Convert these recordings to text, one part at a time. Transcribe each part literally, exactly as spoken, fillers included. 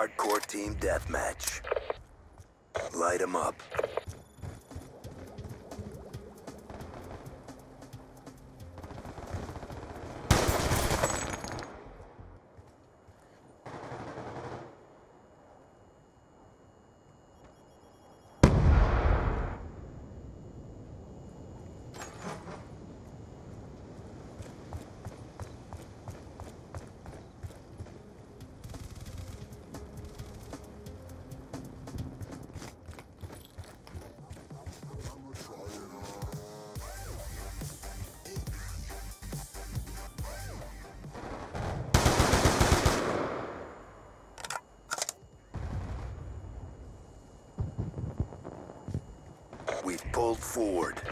hardcore team deathmatch. Light 'em up. We've pulled forward.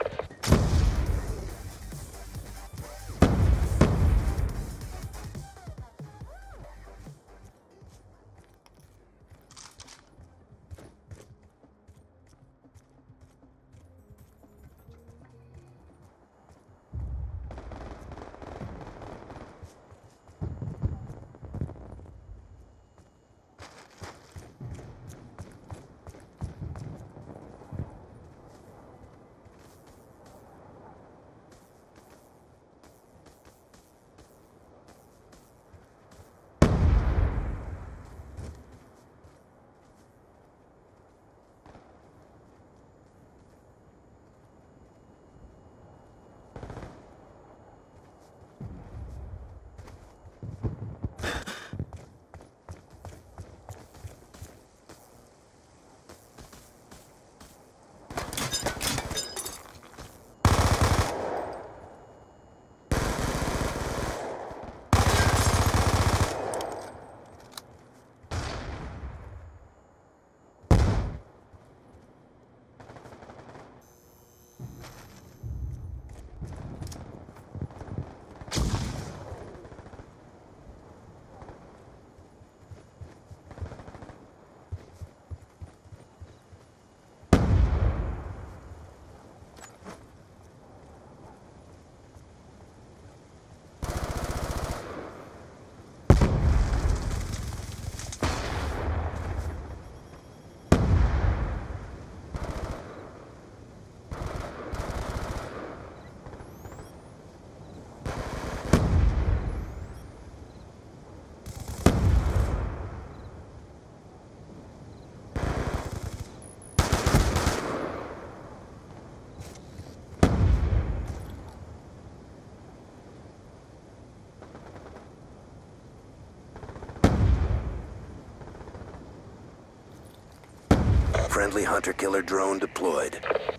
Friendly hunter-killer drone deployed.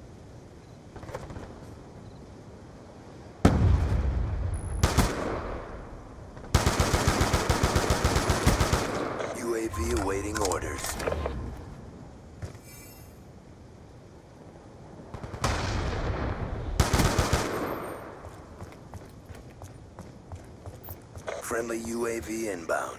U A V awaiting orders. Friendly U A V inbound.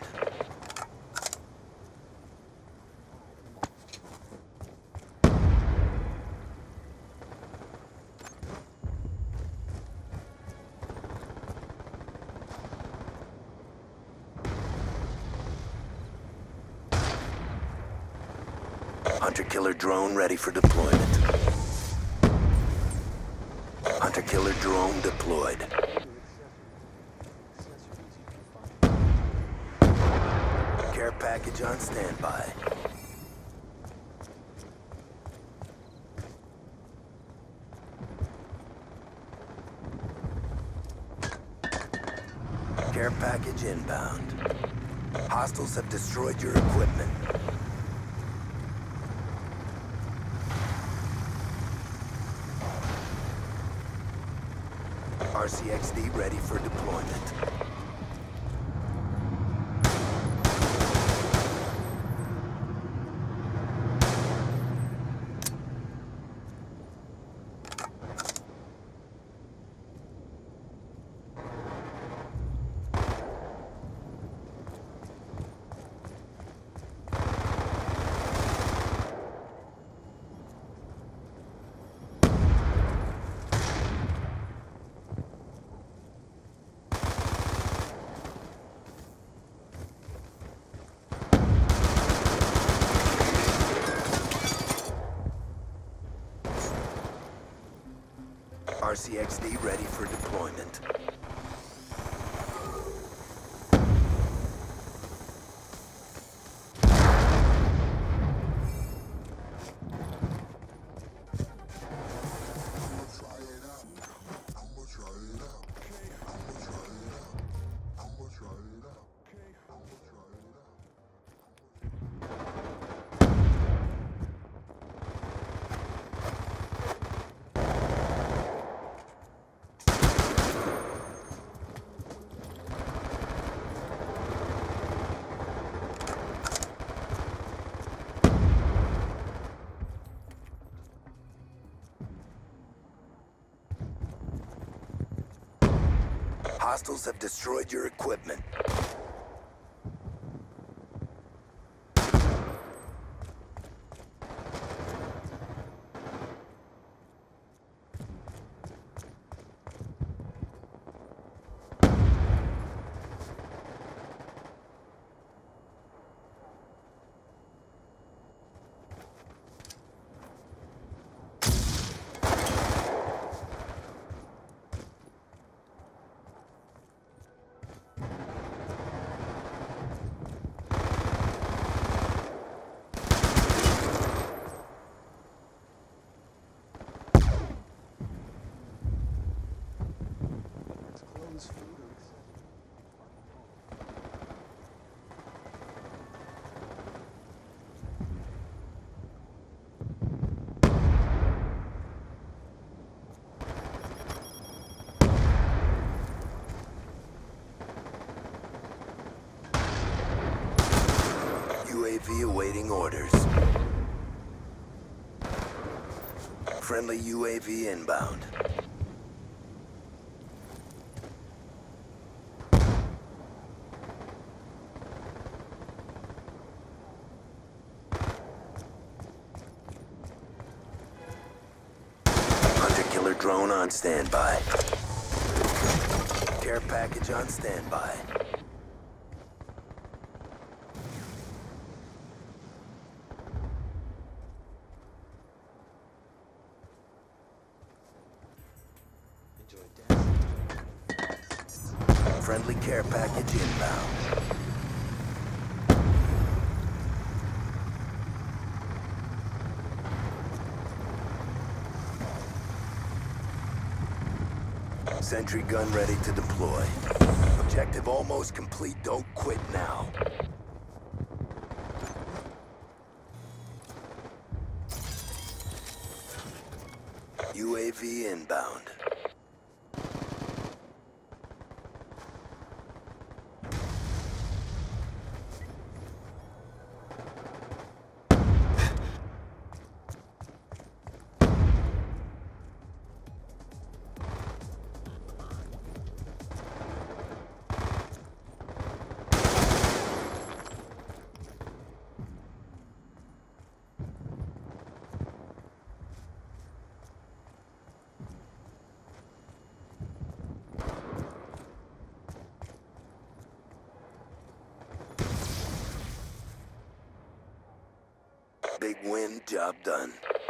Hunter-killer drone ready for deployment. Hunter-killer drone deployed. Care package on standby. Care package inbound. Hostiles have destroyed your equipment. R C X D ready for deployment. R C X D ready for deployment. Hostiles have destroyed your equipment. U A V awaiting orders. Friendly U A V inbound. Hunter-killer drone on standby. Care package on standby. Friendly care package inbound. Sentry gun ready to deploy. Objective almost complete. Don't quit now. U A V inbound. Big win, job done.